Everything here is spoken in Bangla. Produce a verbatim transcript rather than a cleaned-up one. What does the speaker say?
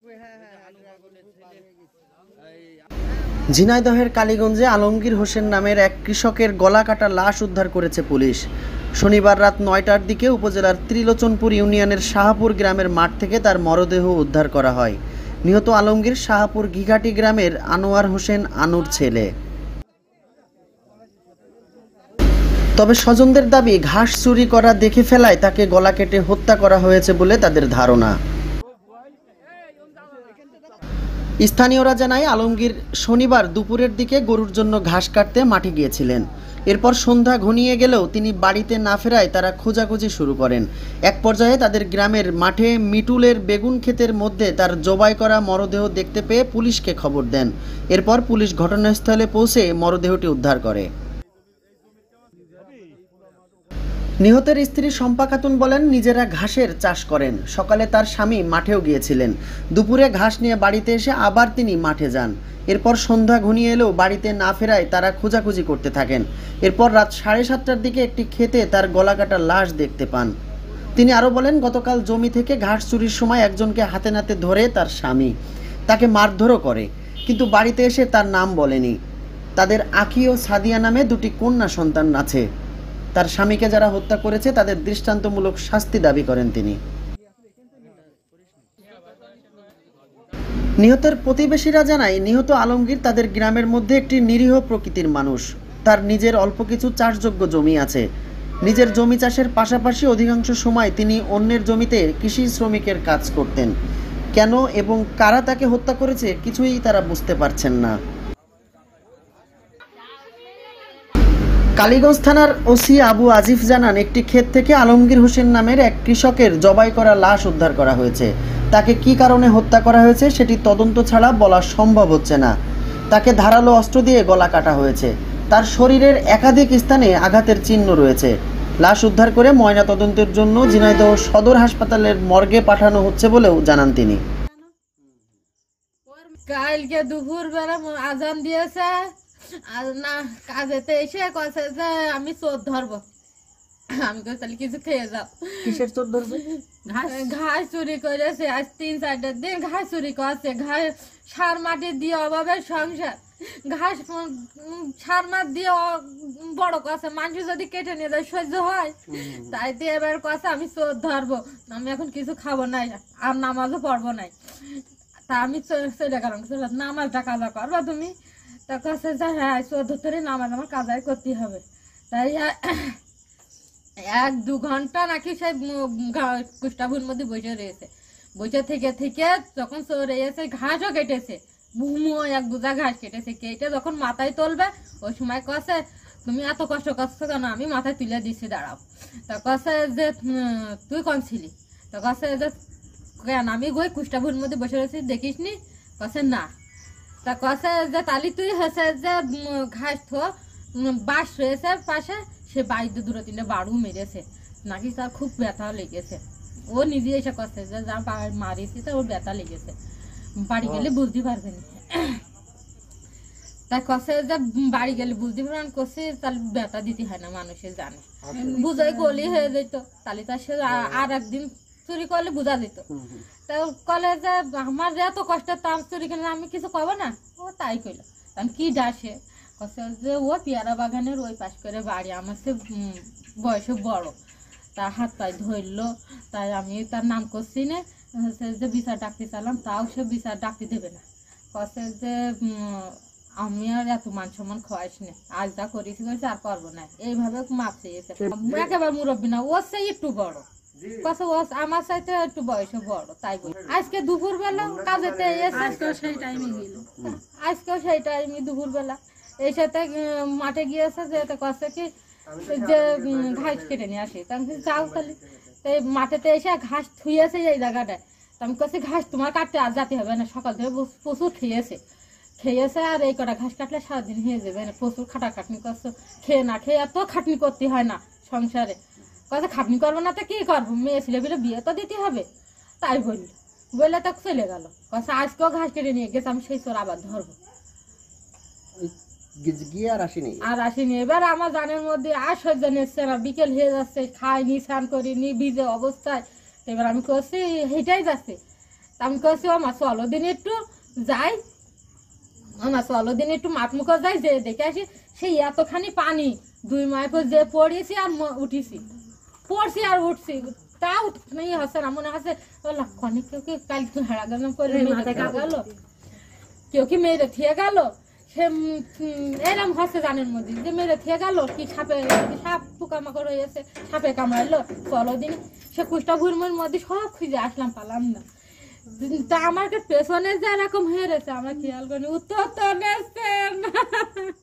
ঝিনাইদহের কালীগঞ্জে আলমগীর হোসেন নামের এক কৃষকের গলা কাটা লাশ উদ্ধার করেছে পুলিশ। শনিবার রাত নয়টার দিকে উপজেলার ত্রিলোচনপুর ইউনিয়নের শাহপুর গ্রামের মাঠ থেকে তার মরদেহ উদ্ধার করা হয়। নিহত আলমগীর শাহপুর ঘিঘাটি গ্রামের আনোয়ার হোসেন আনুর ছেলে। তবে স্বজনদের দাবি, ঘাস চুরি করা দেখে ফেলায় তাকে গলা কেটে হত্যা করা হয়েছে বলে তাদের ধারণা। স্থানীয়রা জানায়, আলমগীর শনিবার দুপুরের দিকে গরুর জন্য ঘাস কাটতে মাঠে গিয়েছিলেন। এরপর সন্ধ্যা ঘনিয়ে গেলেও তিনি বাড়িতে না ফেরায় তারা খোঁজাখুঁজি শুরু করেন। এক পর্যায়ে তাদের গ্রামের মাঠে মিটুলের বেগুন ক্ষেতের মধ্যে তার জবাই করা মরদেহ দেখতে পেয়ে পুলিশকে খবর দেন। এরপর পুলিশ ঘটনাস্থলে পৌঁছে মরদেহটি উদ্ধার করে। নিহতের স্ত্রী শম্পা খাতুন বলেন, নিজেরা ঘাসের চাষ করেন। সকালে তার স্বামী মাঠেও গিয়েছিলেন। দুপুরে ঘাস নিয়ে বাড়িতে এসে আবার তিনি মাঠে যান। এরপর সন্ধ্যা ঘনিয়ে এলেও বাড়িতে না ফেরায় তারা খোঁজাখুঁজি করতে থাকেন। এরপর রাত সাড়ে সাতটার দিকে একটি ক্ষেতে তার গলা কাটা লাশ দেখতে পান। তিনি আরও বলেন, গতকাল জমি থেকে ঘাস চুরির সময় একজনকে হাতে নাতে ধরে তার স্বামী তাকে মারধরও করে, কিন্তু বাড়িতে এসে তার নাম বলেনি। তাদের আঁখি ও সাদিয়া নামে দুটি কন্যা সন্তান আছে। তার স্বামীকে যারা হত্যা করেছে তাদের দৃষ্টান্তমূলক শাস্তি দাবি করেন তিনি। নিহতের প্রতিবেশীরা জানায়, নিহত আলমগীর তাদের গ্রামের মধ্যে একটি নিরীহ প্রকৃতির মানুষ। তার নিজের অল্প কিছু চাষযোগ্য জমি আছে। নিজের জমি চাষের পাশাপাশি অধিকাংশ সময় তিনি অন্যের জমিতে কৃষি শ্রমিকের কাজ করতেন। কেন এবং কারা তাকে হত্যা করেছে কিছুই তারা বুঝতে পারছেন না। কালীগঞ্জ থানার ওসি আবু আজিফ জানান, একটি ক্ষেত থেকে আলমগীর হোসেন নামের এক কৃষকের জবাই করা লাশ উদ্ধার করা হয়েছে। তাকে কি কারণে হত্যা করা হয়েছে সেটি তদন্ত ছাড়া বলা সম্ভব হচ্ছে না। তাকে ধারালো অস্ত্র দিয়ে গলা কাটা হয়েছে। তার শরীরের একাধিক স্থানে আঘাতের চিহ্ন রয়েছে। লাশ উদ্ধার করে ময়না তদন্তের জন্য ঝিনাইদহ সদর হাসপাতালের মর্গে পাঠানো হচ্ছে বলেও জানান তিনি। কালকে দুপুর বেলা আজান দিয়েছে, আর না কাজেতে এসে কছে যে আমি চোর ধরবো। আমি তাহলে কিছু খেয়ে যাও। কিসের চোর ধরবে? ঘাস চুরি করেছে, আজ তিন চারটা দিন ঘাস চুরি করছে। ঘাস সার মাটি দিয়ে অভাবের সংসার, ঘাস সার মাঠ দিয়ে বড় করছে। মানুষ যদি কেটে নিয়ে যায় সহ্য হয়? তাই দিয়ে এবার কছে আমি চোর ধরবো, আমি এখন কিছু খাবো নাই আর নামাজও পড়বো নাই। তা আমি চলে গেলাম, নামাজটা কাজা করবা তুমি? তা কাছে যে হ্যাঁ চোদ্দ ধরে নামাজ আমার কাজাই করতে হবে। তাই এক দু ঘন্টা নাকি সে কুষ্টাভুর মধ্যে বসে রয়েছে। বসে থেকে থেকে যখন চলে এসে ঘাসও কেটেছে, বুমো এক বুঝা ঘাস কেটেছে। কেটে যখন মাথায় তুলবে ওই সময় কছে, তুমি এত কষ্ট করছো কেন? আমি মাথায় তুলে দিচ্ছি, দাঁড়াও। তা কছে যে তুই কন ছিলি? তা কছে যে কেন আমি ওই কুষ্টাভুর মধ্যে বসে রয়েছি দেখিস নি? কছে না। তা কছে যে তালি তুই হয়েছে যে ঘাস থো বাঁশ রয়েছে পাশে, সে বাড়িতে দুটো তিনটে বাড়ু মেরেছে নাকি, তার খুব ব্যথা লেগেছে। ও নিজে এসে কছে যে যা মারিছি তো ওর ব্যথা লেগেছে, বাড়ি গেলে বুঝতে পারবে না। তাই কছে যে বাড়ি গেলে বুঝতে পারবেন, করছে তাহলে ব্যথা দিতে হয় না, মানুষের জানে বুঝাই গলি হয়ে যেত। তাহলে তার সে আর একদিন চুরি করলে বোঝা যেত। তা কলে যে আমার এত কষ্ট, তার চুরি করলে আমি কিছু কব না? ও তাই কইল। তখন কি ডাসে কছে যে ও পেয়ারা বাগানের ওই পাশ করে বাড়ি, আমার সে বয়সে বড়। তার হাত পায়ে ধরলো, তাই আমি তার নাম করছি না, হচ্ছে যে বিচার ডাকতে চালাম, তাও সে বিচার ডাকতে দেবে না। কছে যে আমি আর এত মান সম্মান খোয়াইস না, আজ যা করেছি করেছি আর করবো না, এইভাবে মাপ চেয়েছে। একেবারে মুরব্বী না, ও সে একটু বড়, আমার সাথে একটু বয়সে বড়। তাই বলি আজকে দুপুর বেলা কাজেতে আজকেও সেই টাইমে গেল, আজকেও সেই টাইমে দুপুর বেলা এই সাথে মাঠে গিয়েছে। যে কছে কি যে ঘাস কেটে নিয়ে আসি, তাহলে যাও। তাহলে এই মাঠেতে এসে ঘাস থুয়েছে এই জায়গাটায়। আমি কছি ঘাস তোমার কাটতে আর যেতে হবে না, সকাল থেকে প্রচুর খেয়েছে খেয়েছে আর এই কটা ঘাস কাটলে সারাদিন হয়ে যাবে না। প্রচুর খাটাখাটনি করছো, খেয়ে না খেয়ে এত খাটনি করতে হয় না সংসারে। কথা খাটনি করবো না তো কি করবো, মেয়ে ছেলে বিলে বিয়ে তো দিতে হবে। তাই বলল, বললে তো চলে গেল। কথা আজকেও ঘাস কেটে নিয়ে গেছে, আমি সেই চোর আবার ধরবো। আর আসিনি। এবার আমার জানের মধ্যে আর সহ্য নিচ্ছে না, বিকেল হয়ে যাচ্ছে, খাইনি, স্নান করিনি, ভিজে অবস্থায়। এবার আমি করছি হেঁটাই যাচ্ছে, তা আমি কইছি ও মা চলো দিন একটু যাই, আমার চলো দিন একটু মাঠ মুখো যাই, যে দেখে আসি সেই এতখানি পানি, দুই মাস পর যে পড়েছি আর ম- উঠিছি, পড়ছি আর উঠছি, তা উঠনেই হচ্ছে না, মনে হচ্ছে লক্ষণে কেউ কি কাল হেরা গেল করে গেল, কেউ কি মেয়েরে থিয়ে গেল, সে উম, উম, এরম হচ্ছে জানের মধ্যে যে মেয়েরে থিয়ে গেল, কি সাপে সাপ পোকামাকড় হয়েছে, সাপে কামড়াইলো, চলো দিন সে কুষ্টা ভুরমুর মধ্যে সব খুঁজে আসলাম, পালাম না। তা আমার পেছনে যে এরকম হেরেছে আমার খেয়াল করিনি, উত্তর তো নেছে না।